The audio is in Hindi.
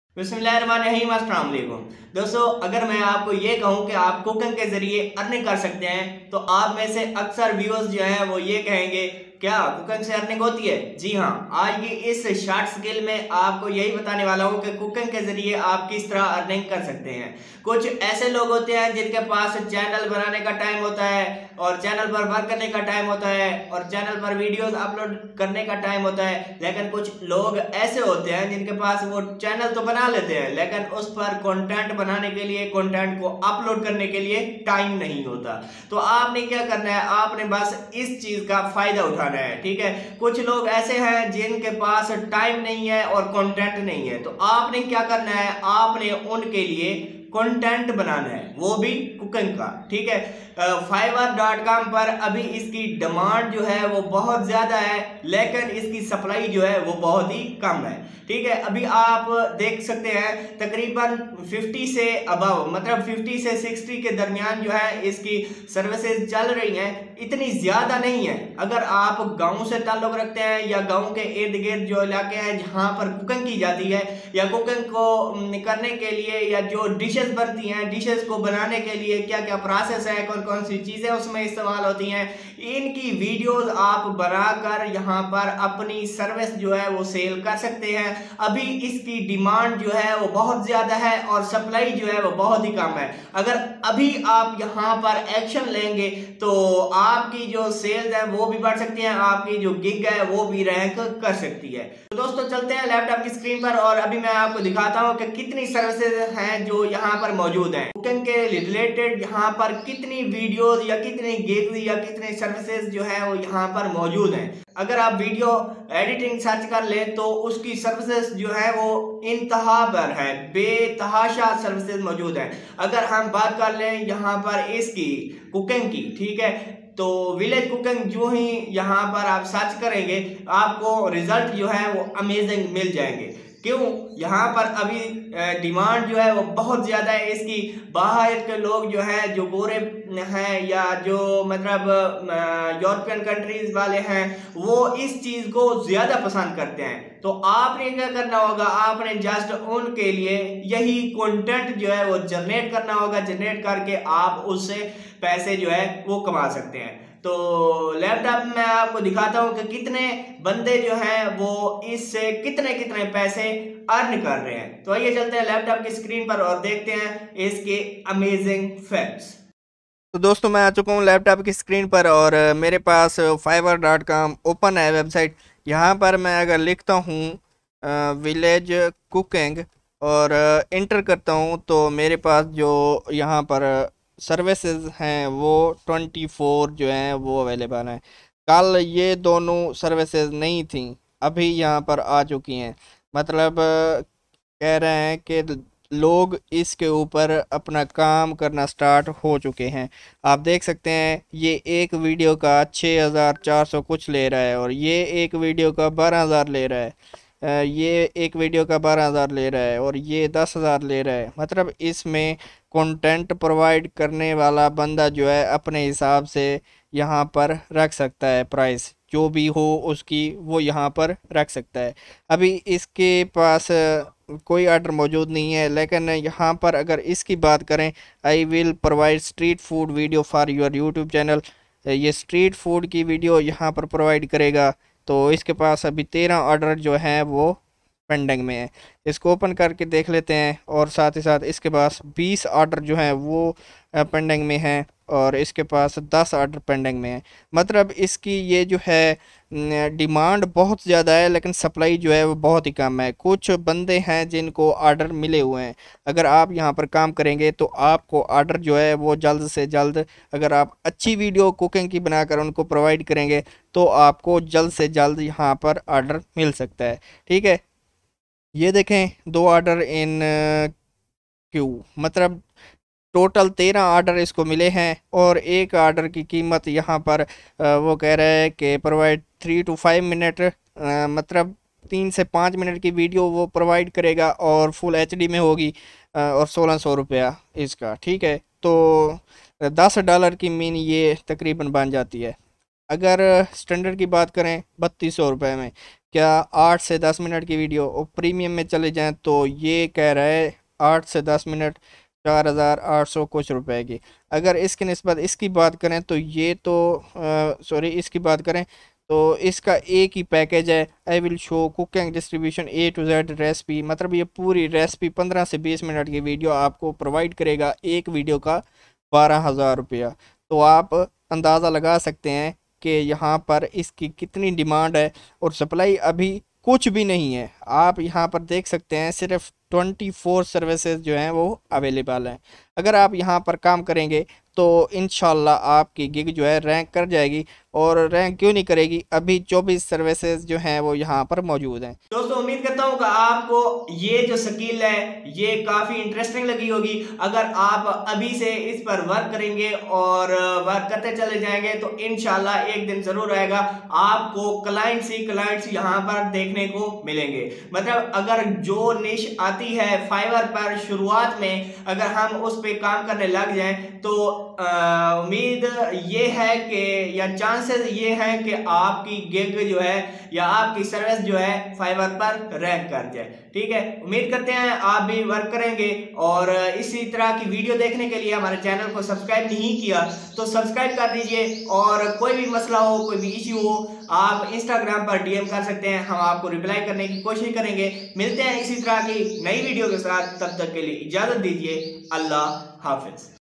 बिस्मिल्लाहिर्रहमानिर्रहीम, अस्सलाम वालेकुम। दोस्तों, अगर मैं आपको ये कहूँ कि आप कुकिंग के ज़रिए अर्निंग कर सकते हैं तो आप में से अक्सर व्यूअर्स जो हैं वो ये कहेंगे, क्या कुकिंग से अर्निंग होती है? जी हाँ, आज की इस शॉर्ट स्किल में आपको यही बताने वाला हूँ कि कुकिंग के ज़रिए आप किस तरह अर्निंग कर सकते हैं। कुछ ऐसे लोग होते हैं जिनके पास चैनल बनाने का टाइम होता है और चैनल पर वर्क करने का टाइम होता है और चैनल पर वीडियोस अपलोड करने का टाइम होता है, लेकिन कुछ लोग ऐसे होते हैं जिनके पास वो चैनल तो बना लेते हैं लेकिन उस पर कंटेंट बनाने के लिए, कंटेंट को अपलोड करने के लिए टाइम नहीं होता। तो आपने क्या करना है, आपने बस इस चीज का फायदा उठाना है। ठीक है, कुछ लोग ऐसे हैं जिनके पास टाइम नहीं है और कंटेंट नहीं है, तो आपने क्या करना है, आपने उनके लिए कंटेंट बनाना है, वो भी कुकिंग का। ठीक है, fiverr.com पर अभी इसकी डिमांड जो है वो बहुत ज्यादा है लेकिन इसकी सप्लाई जो है वो बहुत ही कम है। ठीक है, अभी आप देख सकते हैं तकरीबन 50 से अबव, मतलब 50 से 60 के दरमियान जो है इसकी सर्विसेज चल रही हैं, इतनी ज्यादा नहीं है। अगर आप गांव से ताल्लुक रखते हैं या गांव के इर्द गिर्द जो इलाके हैं जहां पर कुकिंग की जाती है या कुकिंग को करने के लिए या जो डिशेस बनती हैं, डिशेस को बनाने के लिए क्या क्या प्रोसेस है, कौन कौन सी चीजें उसमें इस्तेमाल होती हैं, इनकी वीडियोस आप बनाकर यहाँ पर अपनी सर्विस जो है वो सेल कर सकते हैं। अभी इसकी डिमांड जो है वो बहुत ज्यादा है और सप्लाई जो है वो बहुत ही कम है। अगर अभी आप यहाँ पर एक्शन लेंगे तो आपकी जो सेल्स है वो भी बढ़ सकती है, आपकी जो गिग है वो भी रैंक कर सकती है। तो दोस्तों, चलते हैं लैपटॉप की स्क्रीन पर और अभी मैं आपको दिखाता हूँ कि कितनी सर्विसेज हैं जो यहाँ पर मौजूद हैं। कुकिंग के रिलेटेड यहाँ पर कितनी वीडियोस या कितनी गिग्स या कितने सर्विसेज जो है वो यहाँ पर मौजूद हैं। अगर आप वीडियो एडिटिंग सर्च कर ले तो उसकी सर्विसेज जो है वो इंतहा पर है, बेतहाशा सर्विसेज मौजूद हैं। अगर हम बात कर लें यहाँ पर इसकी कुकिंग की, ठीक है, तो विलेज कुकिंग जो ही यहाँ पर आप सर्च करेंगे आपको रिजल्ट जो है वो अमेजिंग मिल जाएंगे। क्यों? यहाँ पर अभी डिमांड जो है वो बहुत ज़्यादा है इसकी। बाहर के लोग जो है, जो गोरे हैं या जो मतलब यूरोपियन कंट्रीज वाले हैं, वो इस चीज़ को ज़्यादा पसंद करते हैं। तो आपने क्या करना होगा, आपने जस्ट उनके लिए यही कंटेंट जो है वो जनरेट करना होगा। जनरेट करके आप उससे पैसे जो है वो कमा सकते हैं। तो लैपटॉप में आपको दिखाता हूं कि कितने बंदे जो हैं वो इससे कितने कितने पैसे अर्न कर रहे हैं। तो आइए चलते हैं लैपटॉप की स्क्रीन पर और देखते हैं इसके अमेजिंग फैक्ट्स। तो दोस्तों, मैं आ चुका हूँ लैपटॉप की स्क्रीन पर और मेरे पास fiverr.com ओपन है वेबसाइट। यहाँ पर मैं अगर लिखता हूँ विलेज कुकिंग और इंटर करता हूँ तो मेरे पास जो यहाँ पर सर्विसेज हैं वो 24 जो हैं वो अवेलेबल हैं। कल ये दोनों सर्विसेज नहीं थी, अभी यहाँ पर आ चुकी हैं। मतलब कह रहे हैं कि लोग इसके ऊपर अपना काम करना स्टार्ट हो चुके हैं। आप देख सकते हैं ये एक वीडियो का 6400 कुछ ले रहा है और ये एक वीडियो का 12000 ले रहा है। ये एक वीडियो का 12000 ले रहा है और ये 10,000 ले रहा है। मतलब इसमें कंटेंट प्रोवाइड करने वाला बंदा जो है अपने हिसाब से यहाँ पर रख सकता है, प्राइस जो भी हो उसकी वो यहाँ पर रख सकता है। अभी इसके पास कोई ऑर्डर मौजूद नहीं है, लेकिन यहाँ पर अगर इसकी बात करें, I will provide street food video for your YouTube channel, ये स्ट्रीट फूड की वीडियो यहाँ पर प्रोवाइड करेगा। तो इसके पास अभी 13 ऑर्डर जो हैं वो पेंडिंग में है। इसको ओपन करके देख लेते हैं और साथ ही साथ इसके पास 20 ऑर्डर जो हैं वो पेंडिंग में हैं और इसके पास 10 ऑर्डर पेंडिंग में है। मतलब इसकी ये जो है डिमांड बहुत ज़्यादा है लेकिन सप्लाई जो है वो बहुत ही कम है। कुछ बंदे हैं जिनको ऑर्डर मिले हुए हैं। अगर आप यहाँ पर काम करेंगे तो आपको ऑर्डर जो है वो जल्द से जल्द, अगर आप अच्छी वीडियो कुकिंग की बनाकर उनको प्रोवाइड करेंगे तो आपको जल्द से जल्द यहाँ पर ऑर्डर मिल सकता है। ठीक है, ये देखें 2 ऑर्डर इन क्यू, मतलब टोटल 13 ऑर्डर इसको मिले हैं और एक ऑर्डर की कीमत यहाँ पर वो कह रहा है कि प्रोवाइड 3 to 5 मिनट, मतलब 3 से 5 मिनट की वीडियो वो प्रोवाइड करेगा और फुल एचडी में होगी और 1600 रुपया इसका। ठीक है, तो $10 की मीन ये तकरीबन बन जाती है। अगर स्टैंडर्ड की बात करें 3200 रुपये में, क्या 8 से 10 मिनट की वीडियो, और प्रीमियम में चले जाएं तो ये कह रहा है 8 से 10 मिनट 4800 कुछ रुपए की। अगर इसकी निस्बत इसकी बात करें तो ये तो सॉरी इसकी बात करें तो इसका एक ही पैकेज है, I will show cooking distribution A to Z recipe, मतलब ये पूरी रेसिपी 15 से 20 मिनट की वीडियो आपको प्रोवाइड करेगा, एक वीडियो का 12,000 रुपया। तो आप अंदाज़ा लगा सकते हैं कि यहाँ पर इसकी कितनी डिमांड है और सप्लाई अभी कुछ भी नहीं है। आप यहाँ पर देख सकते हैं सिर्फ 24 सर्विसेज जो हैं वो अवेलेबल हैं। अगर आप यहाँ पर काम करेंगे तो इंशाल्लाह आपकी गिग जो है रैंक कर जाएगी, और रैंक क्यों नहीं करेगी, अभी 24 सर्विसेज जो हैं वो यहाँ पर मौजूद हैं। दोस्तों उम्मीद करता हूँ कि आपको ये जो स्किल है ये काफ़ी इंटरेस्टिंग लगी होगी। अगर आप अभी से इस पर वर्क करेंगे और वर्क करते चले जाएंगे तो इंशाल्लाह एक दिन ज़रूर आएगा आपको क्लाइंट्स यहाँ पर देखने को मिलेंगे। मतलब अगर जो निश आती है फाइवर पर शुरुआत में, अगर हम उस पर काम करने लग जाएं तो उम्मीद ये है कि या चांसेस ये हैं कि आपकी गिग जो है या आपकी सर्विस जो है फाइवर पर रैंक कर जाए। ठीक है, उम्मीद करते हैं आप भी वर्क करेंगे। और इसी तरह की वीडियो देखने के लिए हमारे चैनल को सब्सक्राइब नहीं किया तो सब्सक्राइब कर दीजिए, और कोई भी मसला हो, कोई भी इश्यू हो, आप इंस्टाग्राम पर DM कर सकते हैं, हम आपको रिप्लाई करने की कोशिश करेंगे। मिलते हैं इसी तरह की नई वीडियो के साथ, तब तक के लिए इजाजत दीजिए। अल्लाह हाफिज।